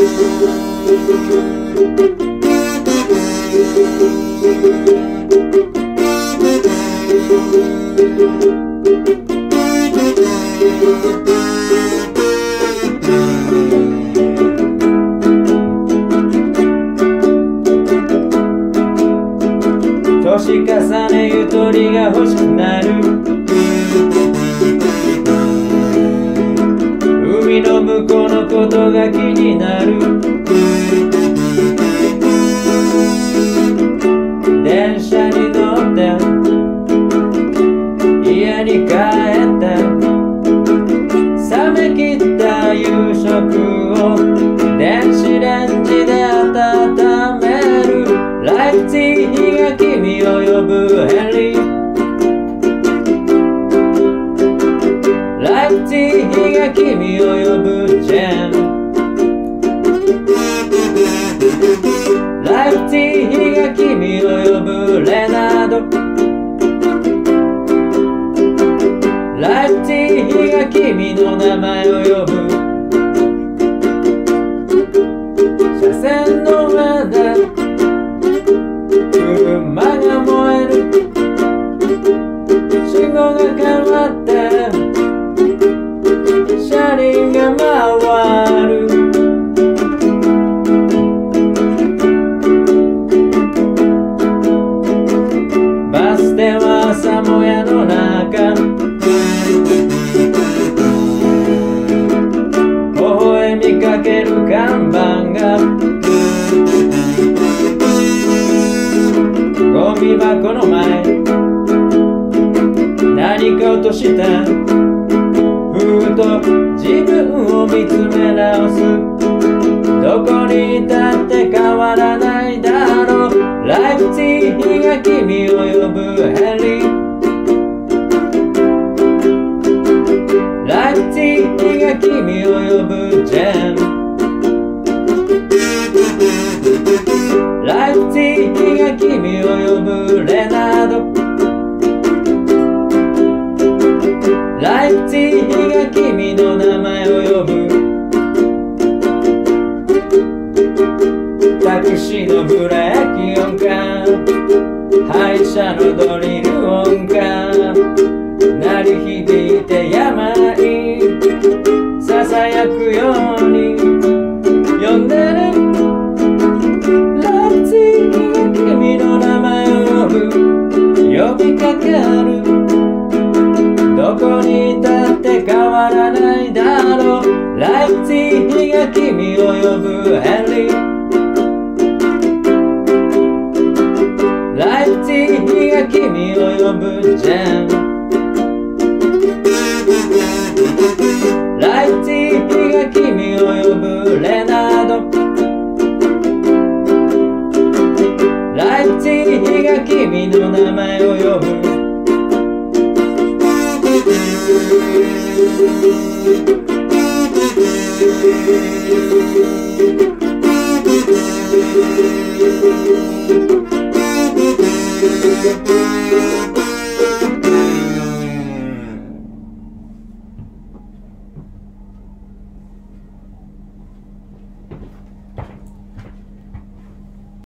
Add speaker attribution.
Speaker 1: 年重ねゆとりが欲しくなる。海の向こうのことが気になる。電車に乗って家に帰って冷め切った夕食を電子レンジで温める。ライプツィヒが君を呼ぶヘンリー。ライプツィヒが君を呼ぶジェン。ライプツィヒが君を呼ぶレナード。ライプツィヒが君の名前を呼ぶ。車線の上で車が燃える。信号が変わって車輪が回る。バス停は朝もやの中。微笑みかける看板がゴミ箱の前。何か落としたふと自分を見つめ直す。どこにいたって変わらないだろう。ライプツィヒが君を呼ぶヘンリー。ライプツィヒが君を呼ぶジェン。ライプツィヒが君を呼ぶレナード。ライプツィヒが君の名前を呼ぶ。タクシーのブレーキ音か歯医者のドリル音か鳴り響いて山にささやくように呼んでる。ライプツィヒが君の名前を呼ぶ。呼びかける。どこにいたって変わらないだろう。ライプツィヒが君を呼ぶヘンリー。ライプツィヒが君を呼ぶジェン。ライプツィヒが君を呼ぶレナード。ライプツィヒが君の名前を呼ぶ。